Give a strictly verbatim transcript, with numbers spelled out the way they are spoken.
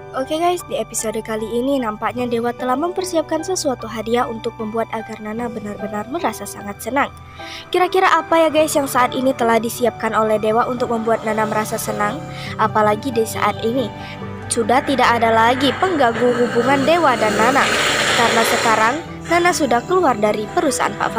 Oke guys, di episode kali ini nampaknya Dewa telah mempersiapkan sesuatu hadiah untuk membuat agar Nana benar-benar merasa sangat senang. Kira-kira apa ya guys yang saat ini telah disiapkan oleh Dewa untuk membuat Nana merasa senang? Apalagi di saat ini sudah tidak ada lagi pengganggu hubungan Dewa dan Nana, karena sekarang Nana sudah keluar dari perusahaan Pak Fa-